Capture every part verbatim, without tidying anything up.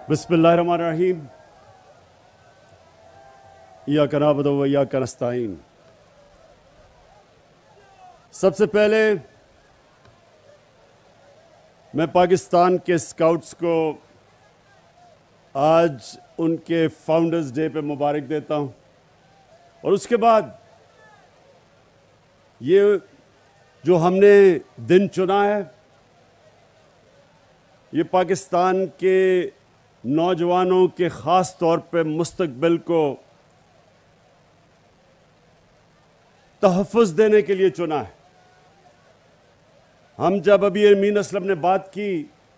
بسم اللہ الرحمن الرحیم ایاک نعبد و ایاک نستعین۔ سب سے پہلے میں پاکستان کے اسکاؤٹس کو آج ان کے فاؤنڈرز ڈے پہ مبارک دیتا ہوں، اور اس کے بعد یہ جو ہم نے دن چنا ہے، یہ پاکستان کے نوجوانوں کے خاص طور پہ مستقبل کو تحفظ دینے کے لیے چنا ہے۔ ہم جب ابھی امین اسلم نے بات کی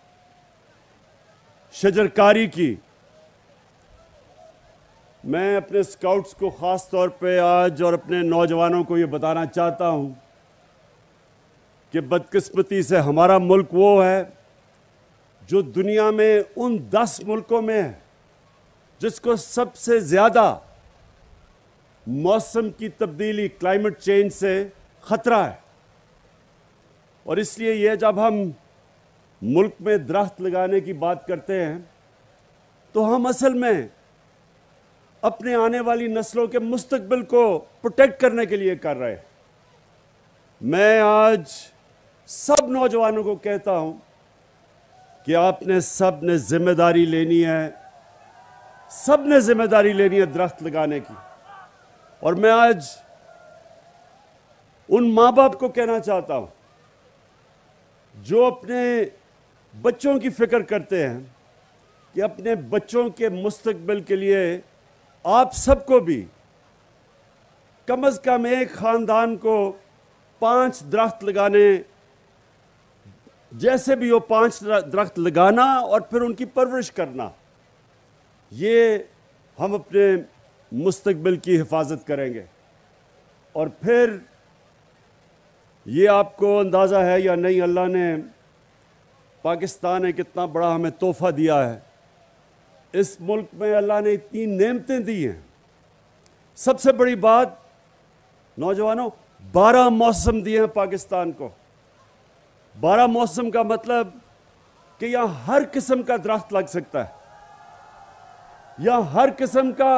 شجرکاری کی، میں اپنے اسکاؤٹس کو خاص طور پہ آج اور اپنے نوجوانوں کو یہ بتانا چاہتا ہوں کہ بدقسمتی سے ہمارا ملک وہ ہے جو دنیا میں ان دس ملکوں میں ہے جس کو سب سے زیادہ موسم کی تبدیلی، کلائمیٹ چینج سے خطرہ ہے۔ اور اس لیے یہ جب ہم ملک میں درخت لگانے کی بات کرتے ہیں تو ہم اصل میں اپنے آنے والی نسلوں کے مستقبل کو پروٹیکٹ کرنے کے لیے کر رہے ہیں۔ میں آج سب نوجوانوں کو کہتا ہوں کہ آپ نے سب نے ذمہ داری لینی ہے، سب نے ذمہ داری لینی ہے درخت لگانے کی۔ اور میں آج ان ماں باپ کو کہنا چاہتا ہوں جو اپنے بچوں کی فکر کرتے ہیں کہ اپنے بچوں کے مستقبل کے لیے آپ سب کو بھی کم از کم ایک خاندان کو پانچ درخت لگانے، جیسے بھی ہو پانچ درخت لگانا اور پھر ان کی پرورش کرنا، یہ ہم اپنے مستقبل کی حفاظت کریں گے۔ اور پھر یہ آپ کو اندازہ ہے یا نہیں، اللہ نے پاکستان ایک اتنا بڑا ہمیں تحفہ دیا ہے۔ اس ملک میں اللہ نے اتنی نعمتیں دی ہیں۔ سب سے بڑی بات نوجوانوں، بارہ موسم دیے ہیں پاکستان کو۔ بارہ موسم کا مطلب کہ یہاں ہر قسم کا درخت لگ سکتا ہے، یہاں ہر قسم کا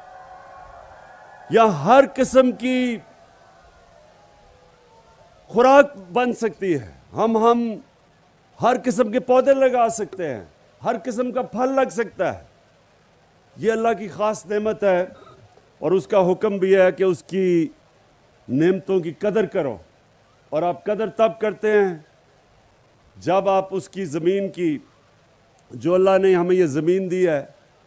یہاں ہر قسم کی خوراک بن سکتی ہے۔ ہم ہم ہر قسم کے پودے لگا سکتے ہیں، ہر قسم کا پھل لگ سکتا ہے۔ یہ اللہ کی خاص نعمت ہے، اور اس کا حکم بھی ہے کہ اس کی نعمتوں کی قدر کرو۔ اور آپ قدر تب کرتے ہیں جب آپ اس کی زمین کی، جو اللہ نے ہمیں یہ زمین دی ہے،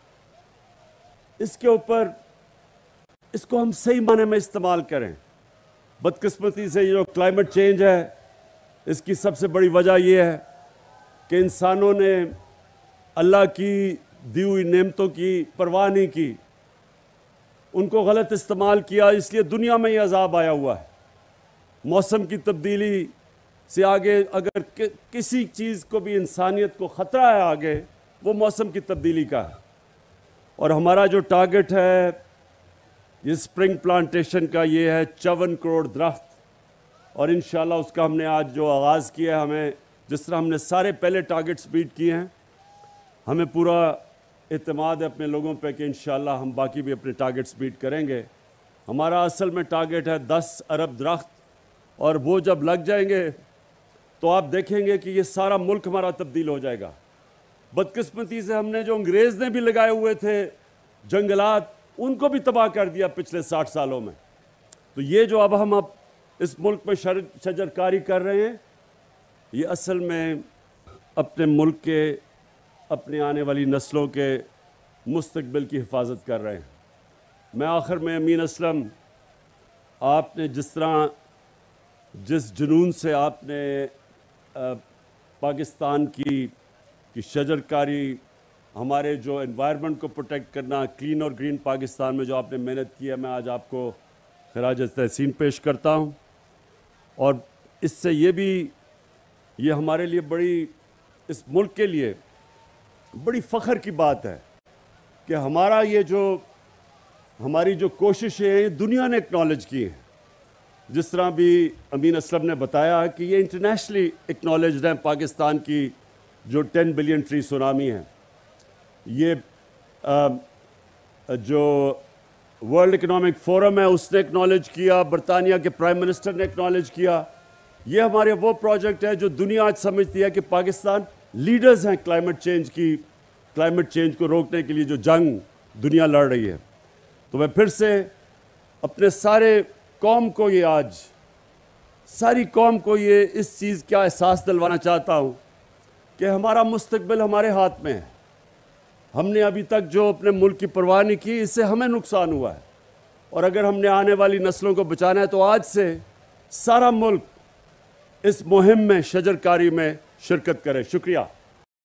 اس کے اوپر اس کو ہم صحیح معنی میں استعمال کریں۔ بدقسمتی سے یہ جو کلائمیٹ چینج ہے، اس کی سب سے بڑی وجہ یہ ہے کہ انسانوں نے اللہ کی دی ہوئی نعمتوں کی پرواہ نہیں کی، ان کو غلط استعمال کیا، اس لیے دنیا میں یہ عذاب آیا ہوا ہے۔ موسم کی تبدیلی سے آگے اگر کسی چیز کو بھی انسانیت کو خطرہ ہے آگے، وہ موسم کی تبدیلی کا ہے۔ اور ہمارا جو ٹارگٹ ہے یہ اسپرنگ پلانٹیشن کا، یہ ہے چون کروڑ درخت، اور انشاءاللہ اس کا ہم نے آج جو آغاز کیا ہے، ہمیں جس طرح ہم نے سارے پہلے ٹارگٹس بیٹ کیے ہیں، ہمیں پورا اعتماد ہے اپنے لوگوں پہ کہ انشاءاللہ ہم باقی بھی اپنے ٹارگٹس بیٹ کریں گے۔ ہمارا اصل میں ٹارگٹ ہے دس ارب درخت، اور وہ جب لگ جائیں گے تو آپ دیکھیں گے کہ یہ سارا ملک ہمارا تبدیل ہو جائے گا۔ بدقسمتی سے ہم نے جو انگریز نے بھی لگائے ہوئے تھے جنگلات، ان کو بھی تباہ کر دیا پچھلے ساٹھ سالوں میں۔ تو یہ جو اب ہم اب اس ملک میں شجرکاری کر رہے ہیں، یہ اصل میں اپنے ملک کے، اپنے آنے والی نسلوں کے مستقبل کی حفاظت کر رہے ہیں۔ میں آخر میں امین اسلم، آپ نے جس طرح جس جنون سے آپ نے پاکستان کی کی شجرکاری، ہمارے جو انوائرمنٹ کو پروٹیکٹ کرنا، کلین اور گرین پاکستان میں جو آپ نے محنت کی ہے، میں آج آپ کو خراج تحسین پیش کرتا ہوں۔ اور اس سے یہ بھی، یہ ہمارے لیے بڑی، اس ملک کے لیے بڑی فخر کی بات ہے کہ ہمارا یہ جو ہماری جو کوششیں ہیں دنیا نے اکنالج کی ہیں۔ جس طرح بھی امین اسلم نے بتایا کہ یہ انٹرنیشنلی اکنالجڈ ہیں پاکستان کی جو ٹین بلین ٹری سونامی ہے۔ یہ جو ورلڈ اکنامک فورم ہے اس نے اکنالج کیا، برطانیہ کے پرائم منسٹر نے اکنالج کیا. یہ ہمارے وہ پروجیکٹ ہے جو دنیا آج سمجھتی ہے کہ پاکستان لیڈرز ہیں کلائمیٹ چینج کی کلائمیٹ چینج کو روکنے کے لیے جو جنگ دنیا لڑ رہی ہے. تو میں پھر سے اپنے سارے قوم کو یہ آج ساری قوم کو یہ اس چیز کا احساس دلوانا چاہتا ہوں کہ ہمارا مستقبل ہمارے ہاتھ میں ہے. ہم نے ابھی تک جو اپنے ملک کی پرواہ نہیں کی، اس سے ہمیں نقصان ہوا ہے، اور اگر ہم نے آنے والی نسلوں کو بچانا ہے تو آج سے سارا ملک اس مہم میں شجر کاری میں شرکت کرے. شکریہ.